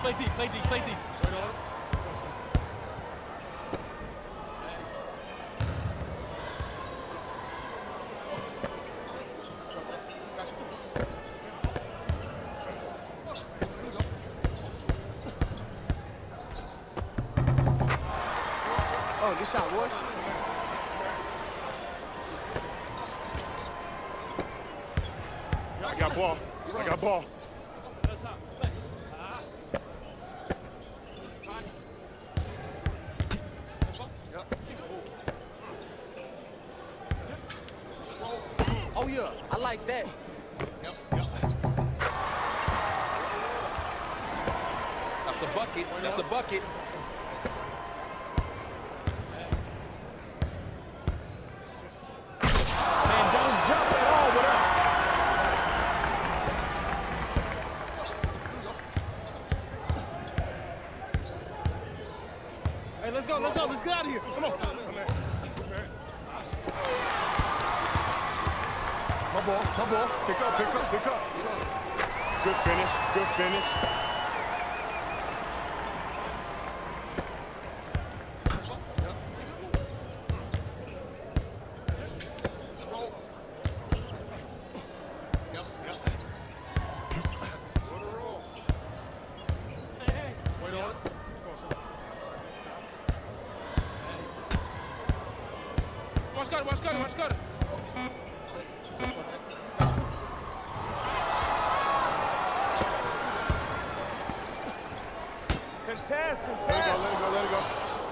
Play deep, play deep, play deep. Wait on it. Oh, good shot, boy. I got ball. I got ball. Oh, yeah, I like that. That's a bucket. That's a bucket. Man, don't jump at all with us. Hey, let's go, let's go. Let's get out of here. Come on. My ball, my ball. Pick up, pick up, pick up. Good finish, good finish. Watch Carter, watch Carter. Contest, contest. Let it go, let it go, let it go.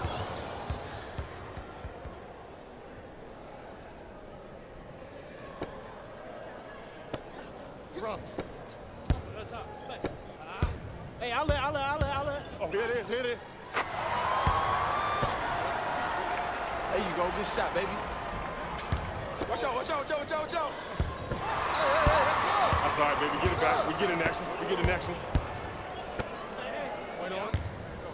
Hey, I'll let. Oh, here it is, here it is. There you go, good shot, baby. Watch out, watch out, watch out, watch out, watch out. Hey, that's up. That's all right, baby. Get it back. We get the next one. We get the next one. Wait on it.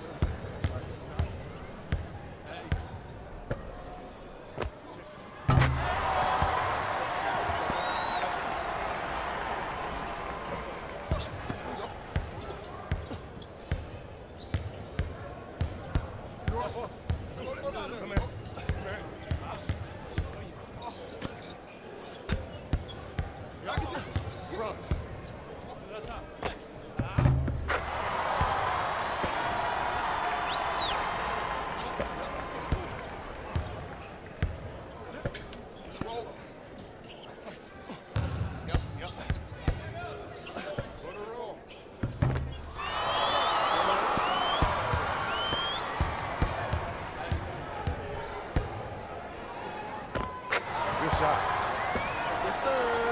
Good shot. Yes, sir.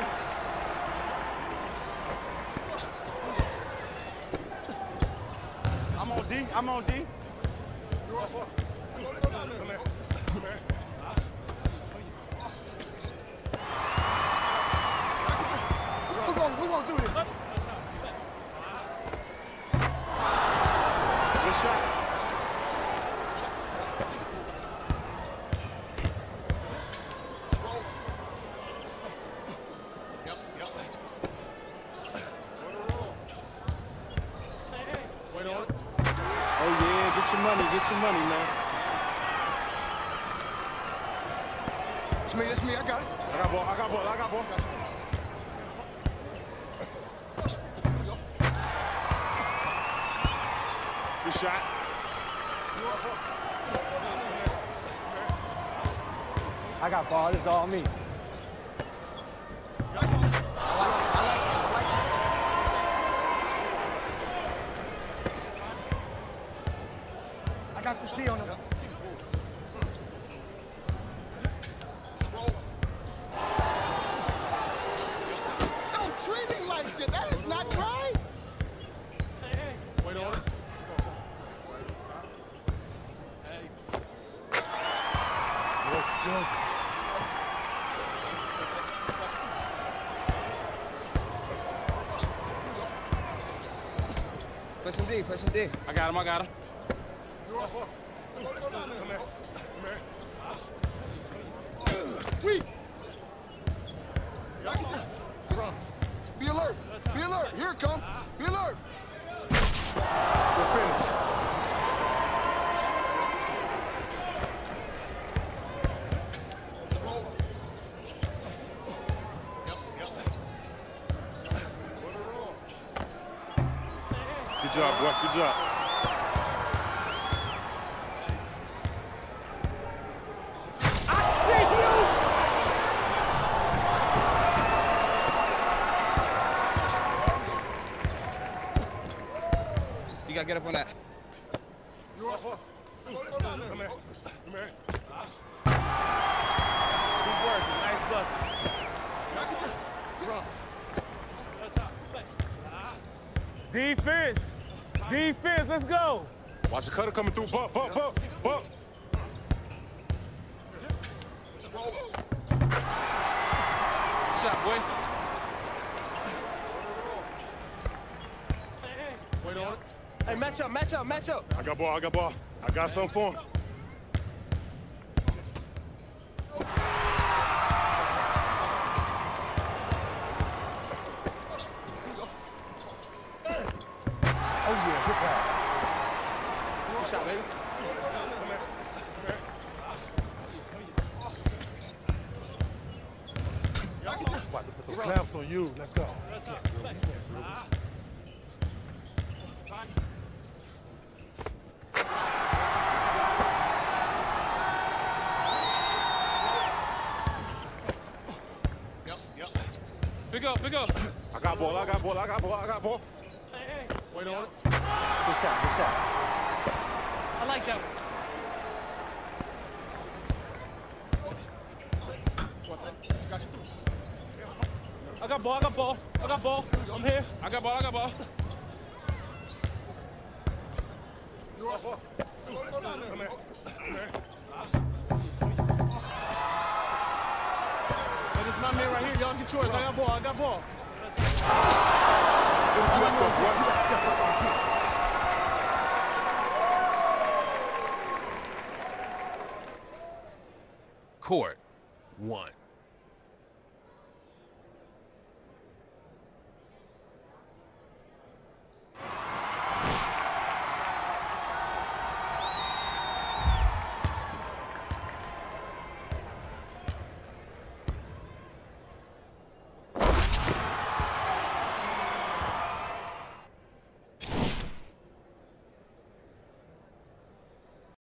I'm on D. I'm on D. Who gonna do this? Good shot. Oh, yeah, get your money, man. It's me, I got it. I got ball, I got ball, I got ball. Good shot. I got ball. This is all me. I got this D on him. Don't treat him like that. That is not right. Wait on it. Play some D, play some D. I got him, I got him. Weak. Be alert. Be alert. Here it comes. Be alert. Good Good job, boy. Good job. I see you! You gotta get up on that. Come here. Come here. Good work. Nice bucket. Defense. Defense. Let's go. Watch the cutter coming through. Bump, bump, bump, bump. Shot, boy. Wait on it. Hey, match up, match up, match up. I got ball, I got ball. I got something for him. Oh, yeah. Good pass. Good shot, baby. About to put the clamps on you. Let's go. Pick up, pick up. I got ball, I got ball, I got ball, I got ball. Wait on it. Good shot. Good shot. I like that one. Got you. I got ball. I got ball. I got ball. I'm here. I got ball, I got ball. Come here. Hey, this is my man right here. Y'all get yours. I got ball. I got ball. You gotta step up on deep. Court 1.